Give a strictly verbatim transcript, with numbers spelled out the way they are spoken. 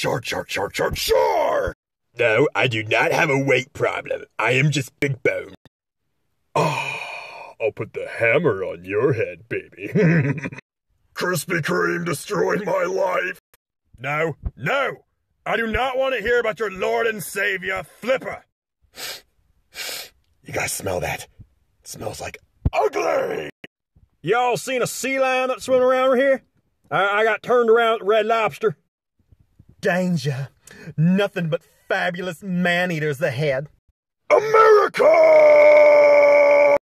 Shark, shark, shark, shark, shark! No, I do not have a weight problem. I am just big bone. Oh, I'll put the hammer on your head, baby. Krispy Kreme destroyed my life. No, no! I do not want to hear about your Lord and Savior, Flipper! You guys smell that? It smells like ugly! Y'all seen a sea lion that's swimming around here? I, I got turned around at Red Lobster. Danger. Nothing but fabulous man-eaters ahead. America!